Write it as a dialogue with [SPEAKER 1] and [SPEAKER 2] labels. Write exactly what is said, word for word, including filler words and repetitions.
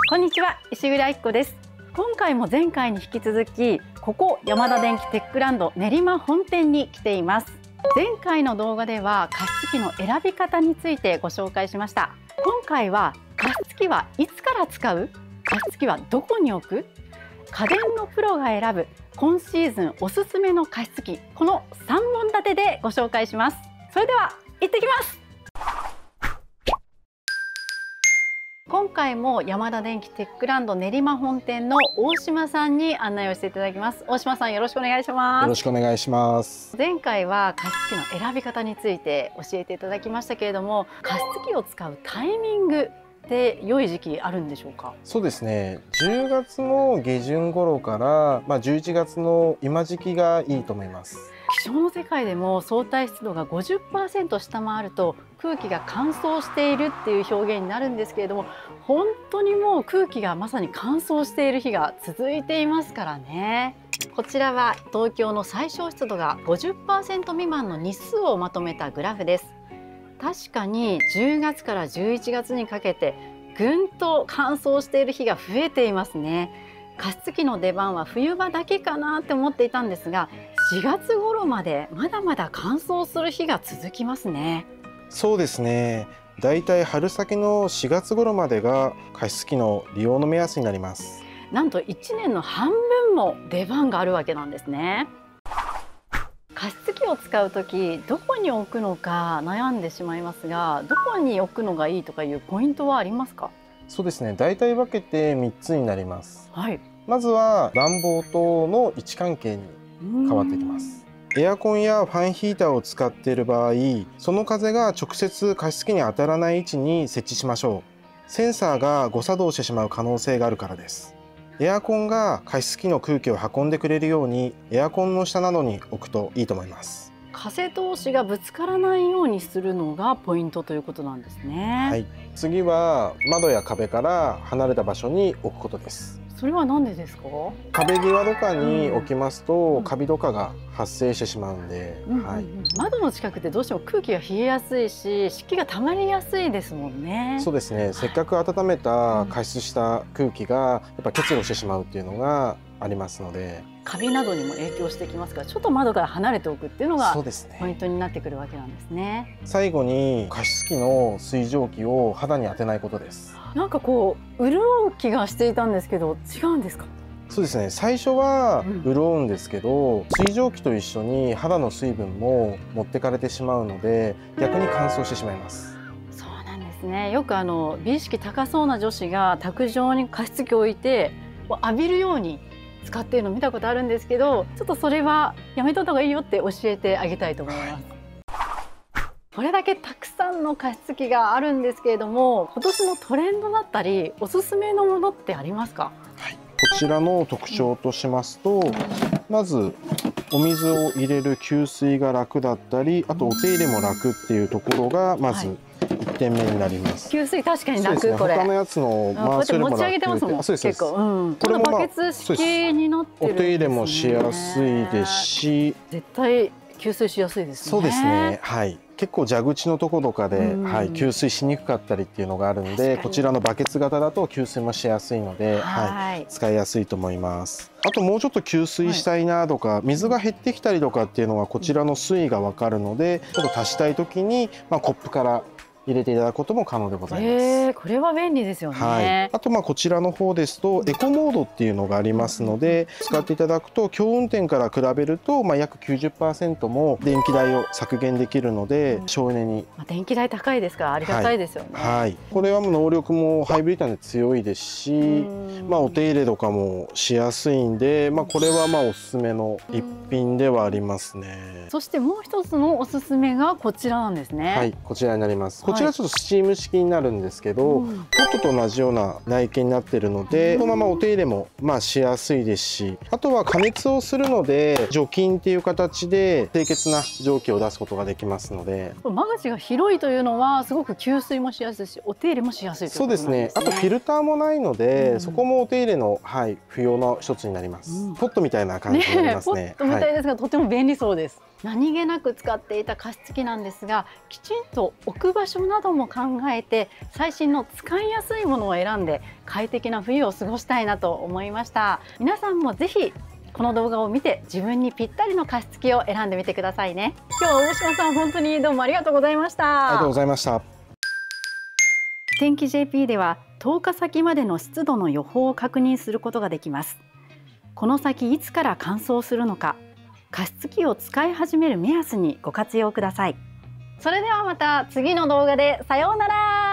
[SPEAKER 1] こんにちは、石栗明子です。今回も前回に引き続き、ここヤマダ電機テックランド練馬本店に来ています。前回の動画では加湿器の選び方についてご紹介しました。今回は加湿器はいつから使う？加湿器はどこに置く？家電のプロが選ぶ今シーズンおすすめの加湿器、このさんぼん立てでご紹介します。それでは行ってきます。今回もヤマダ電機テックランド練馬本店の大島さんに案内をしていただきます。大島さん、よろしくお願いします。
[SPEAKER 2] よろしくお願いします。
[SPEAKER 1] 前回は加湿器の選び方について教えていただきましたけれども、加湿器を使うタイミングで良い時期あるんでしょうか？
[SPEAKER 2] そうですね、じゅうがつの下旬頃から、まあ、じゅういちがつの今時期がいいと思います。
[SPEAKER 1] 気象の世界でも相対湿度が ごじゅっパーセント 下回ると空気が乾燥しているっていう表現になるんですけれども、本当にもう空気がまさに乾燥している日が続いていますからね。こちらは東京の最小湿度が ごじゅっパーセント 未満の日数をまとめたグラフです。確かにじゅうがつからじゅういちがつにかけてぐんと乾燥している日が増えていますね。加湿器の出番は冬場だけかなって思っていたんですが、しがつ頃までまだまだ乾燥する日が続きますね。
[SPEAKER 2] そうですね、だいたい春先のしがつ頃までが加湿器の利用の目安になります。
[SPEAKER 1] なんといちねんの半分も出番があるわけなんですね。加湿器を使うときどこに置くのか悩んでしまいますが、どこに置くのがいいとかいうポイントはありますか？
[SPEAKER 2] そうですね、だいたい分けてみっつになります。
[SPEAKER 1] はい、
[SPEAKER 2] まずは暖房との位置関係に変わってきます。エアコンやファンヒーターを使っている場合、その風が直接加湿器に当たらない位置に設置しましょう。センサーが誤作動してしまう可能性があるからです。エアコンが加湿器の空気を運んでくれるようにエアコンの下などに置くといいと思います。
[SPEAKER 1] 風通しがぶつからないようにするのがポイントということなんですね。
[SPEAKER 2] はい、次は窓や壁から離れた場所に置くことです。
[SPEAKER 1] それは何でですか？
[SPEAKER 2] 壁際とかに置きますと、カビとかが発生してしまうんで、
[SPEAKER 1] 窓の近くってどうしても空気が冷えやすいし、湿気が溜まりやすいですもんね。
[SPEAKER 2] そうですね、せっかく温めた加湿した空気がやっぱ結露してしまうっていうのがありますので、
[SPEAKER 1] カビなどにも影響してきますから、ちょっと窓から離れておくっていうのが
[SPEAKER 2] そうですね、
[SPEAKER 1] ポイントになってくるわけなんですね。
[SPEAKER 2] 最後に加湿器の水蒸気を肌に当てないことです。
[SPEAKER 1] なんかこう潤う気がしていたんですけど、違うんですか？
[SPEAKER 2] そうですね、最初は潤うんですけど、うん、水蒸気と一緒に肌の水分も持ってかれてしまうので逆に乾燥してしまいます。
[SPEAKER 1] そうなんですね。よくあの美意識高そうな女子が卓上に加湿器を置いて浴びるように使っているのを見たことあるんですけど、ちょっとそれはやめといた方がいいよって教えてあげたいと思います。はい、これだけたくさんの加湿器があるんですけれども、今年のトレンドだったりおすすめのものってありますか？
[SPEAKER 2] はい、こちらの特徴としますと、うん、まずお水を入れる給水が楽だったり、あとお手入れも楽っていうところがまずいってんめになります。
[SPEAKER 1] 給水確かに楽、
[SPEAKER 2] ね、
[SPEAKER 1] これ
[SPEAKER 2] 他のやつの回しよりも楽。
[SPEAKER 1] 持ち上げてますもん。結構、うん、これもバケツ式になってるんですね。
[SPEAKER 2] お手入れもしやすいですし、
[SPEAKER 1] 絶対給水しやすいですね。
[SPEAKER 2] そうですね、はい、結構蛇口のところとかで、はい、給水しにくかったりっていうのがあるんで、こちらのバケツ型だと給水もしやすいので、はい、使いやすいと思います。あともうちょっと給水したいなとか、はい、水が減ってきたりとかっていうのはこちらの水位が分かるので、ちょっと足したい時に、まあ、コップから入れていただくことも可能でございます。
[SPEAKER 1] えー、これは便利ですよね。
[SPEAKER 2] はい、あとまあこちらの方ですとエコモードっていうのがありますので、使っていただくと強運転から比べるとまあ約 きゅうじゅっパーセント も電気代を削減できるので、省エネに。
[SPEAKER 1] 電気代高いですからありがたいですよね。
[SPEAKER 2] はいはい、これはもう能力もハイブリッドなんで強いですし、まあお手入れとかもしやすいんで、まあこれはまあおすすめの一品ではありますね。
[SPEAKER 1] そしてもう一つのおすすめがこちらなんですね。
[SPEAKER 2] はい、こちらになります。こちらちょっとスチーム式になるんですけど、うん、ポットと同じような内径になっているので、このままお手入れもまあしやすいですし、あとは加熱をするので除菌っていう形で清潔な蒸気を出すことができますので、
[SPEAKER 1] 間口が広いというのはすごく給水もしやすいし、お手入れもしやすいということなんですね。
[SPEAKER 2] そうですね。あとフィルターもないので、うん、そこもお手入れの、はい、不要な一つになります。うん、ポットみたいな感じになりますね。
[SPEAKER 1] ね、ポットみたいですが、はい、とても便利そうです。 何気なく使っていた加湿器なんですが、きちんと置く場所なども考えて最新の使いやすいものを選んで快適な冬を過ごしたいなと思いました。皆さんもぜひこの動画を見て自分にぴったりの加湿器を選んでみてくださいね。今日は大島さん、本当にどうもありがとうございました。
[SPEAKER 2] ありがとうございました。
[SPEAKER 1] 天気 ジェーピー ではとおか先までの湿度の予報を確認することができます。この先いつから乾燥するのか、加湿器を使い始める目安にご活用ください。それではまた次の動画でさようなら。